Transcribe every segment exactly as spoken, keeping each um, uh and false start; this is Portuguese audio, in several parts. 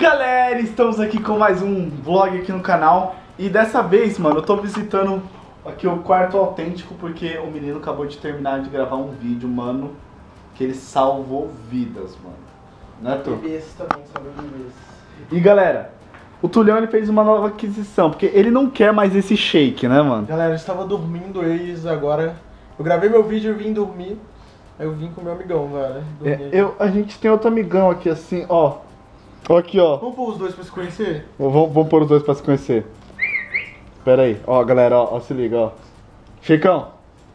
Galera, estamos aqui com mais um vlog aqui no canal. E dessa vez, mano, eu tô visitando aqui o quarto autêntico porque o menino acabou de terminar de gravar um vídeo, mano, que ele salvou vidas, mano. Né, Tu? Bebês também, salvou bebês. E galera, o Tulhão ele fez uma nova aquisição, porque ele não quer mais esse shake, né, mano? Galera, eu estava dormindo, eles agora... Eu gravei meu vídeo e vim dormir. Aí eu vim com meu amigão, velho. É, eu, a gente tem outro amigão aqui assim, ó. Ó aqui, ó. Vamos pôr os dois pra se conhecer? Vamos, vamos pôr os dois pra se conhecer. Pera aí, ó galera, ó, ó se liga, ó. Checão.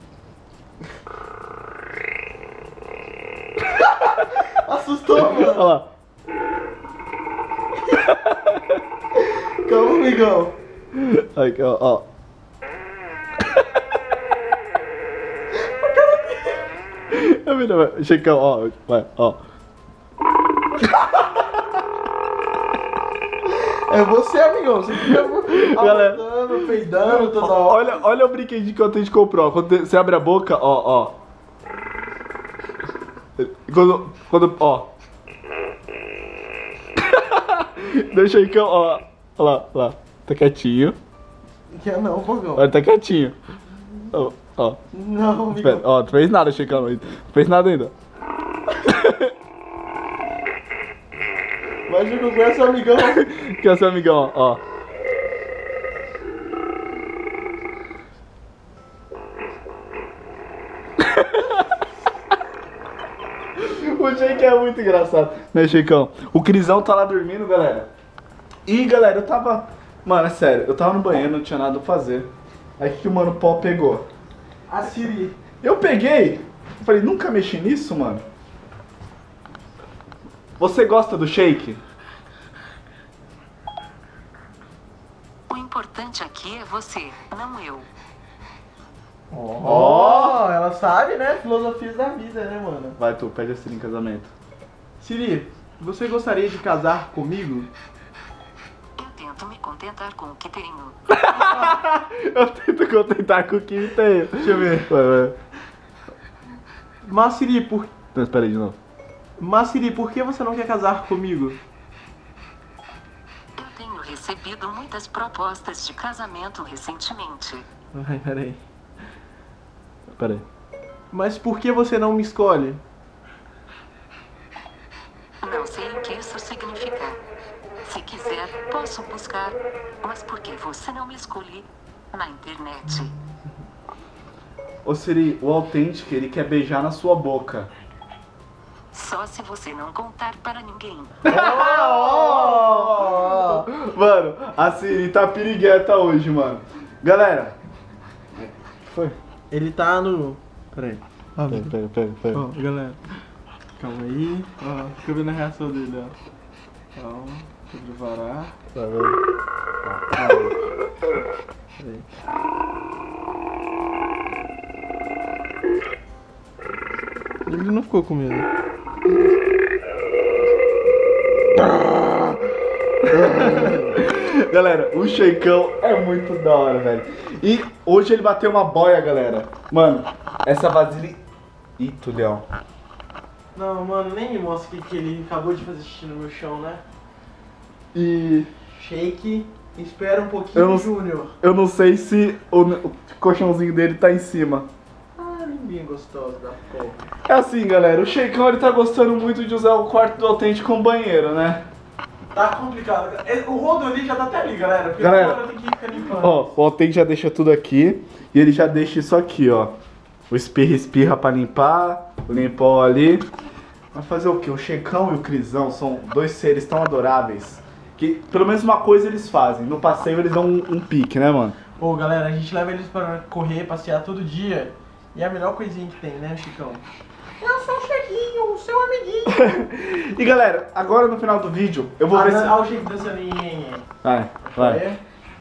Assustou, mano. Olha lá. Calma, amigão. Aqui, ó, ó. Checão, ó, vai, ó. É você, amigão. Você fica Galera, apontando, peidando toda hora. Olha, olha o brinquedinho que a gente comprou. Quando você abre a boca, ó, ó. Quando, quando, ó. Deixa aí que eu, ó. Olha lá, olha lá. Tá quietinho. Quer não, fogão. Olha, tá quietinho. Ó, ó. Não, Espera, amigão. ó, não fez nada, Chicão. Não fez nada ainda. Vai jogar com esse amigão. Que é seu amigão, ó. O Jake é muito engraçado, né, Chicão? O Crisão tá lá dormindo, galera. E, galera, eu tava... Mano, é sério, eu tava no banheiro, não tinha nada pra fazer. Aí que o Mano Pó pegou? A Siri. Eu peguei, falei, nunca mexi nisso, mano. Você gosta do shake? O importante aqui é você, não eu. Ó, oh, ela sabe, né? Filosofias da vida, né, mano? Vai, tu, pede a Siri em casamento. Siri, você gostaria de casar comigo? Eu tento me contentar com o que tenho. Eu tento contentar com o que tem. Deixa eu ver. Vai, vai. Mas Siri, por... Não, espera aí de novo. Mas Siri, por que você não quer casar comigo? Eu tenho recebido muitas propostas de casamento recentemente. Ai, peraí. Espera aí. Mas por que você não me escolhe? Não sei o que isso significa. Se quiser, posso buscar. Mas por que você não me escolhe na internet? Ô Siri, o autêntico, ele quer beijar na sua boca. Só se você não contar para ninguém. Oh! Mano, a Siri tá pirigueta hoje, mano. Galera. Foi? Ele tá no... Peraí. Ó, Pera, pera, pera, pera. ó, galera. Calma aí. Ó, fica vendo a reação dele, ó. Calma. Deixa eu preparar. Vai, vai. Peraí. Ele não ficou com medo. Galera, o Sheikão é muito da hora, velho. E hoje ele bateu uma boia, galera. Mano, essa vasilha... Ih, Tulhão. Não, mano, nem me mostra o que, que ele acabou de fazer xixi no meu chão, né? E... Shake, espera um pouquinho, Eu não- Júnior. eu não sei se o, o colchãozinho dele tá em cima. Ah, limbinha gostosa da porra. É assim, galera, o Sheikão ele tá gostando muito de usar o quarto do autêntico como banheiro, né? Tá complicado. O rodo ali já tá até ali, galera. Porque Galera, agora tem que ficar limpando. Ó, o autêntico já deixa tudo aqui e ele já deixa isso aqui, ó. O espirra espirra pra limpar, o limpol ali. Mas fazer o quê? O Checão e o Crisão são dois seres tão adoráveis que pelo menos uma coisa eles fazem. No passeio eles dão um, um pique, né, mano? Ô, galera, a gente leva eles pra correr, passear todo dia. E é a melhor coisinha que tem, né, Chicão? Eu sou o Chequinho, o seu amiguinho. E galera, agora no final do vídeo eu vou Ah, ver se... Olha o Chico dançando. Nhe, nhe, nhe. Vai, vai. É?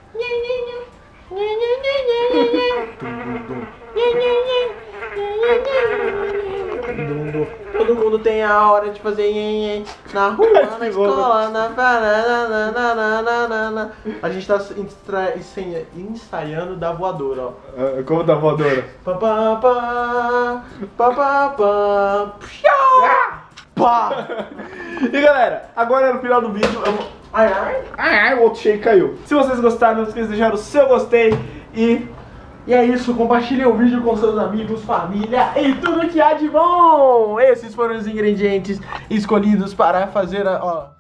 Dum, dum. Todo mundo tem a hora de fazer nhen, nhen. Na rua, na escola, na parada, na, na, na, na, na. A gente tá instra- ensaia- ensaiando da voadora, ó. Ah, como da voadora? Pá, pá, pá, pá, pá, pá. Pshá! Pá! E galera, agora no final do vídeo eu vou... Ai, ai. Ai, ai, o outro shake caiu. Se vocês gostaram, não esqueça de deixar o seu gostei e... E é isso, compartilhem o vídeo com seus amigos, família e tudo que há de bom! Esses foram os ingredientes escolhidos para fazer a... Ó.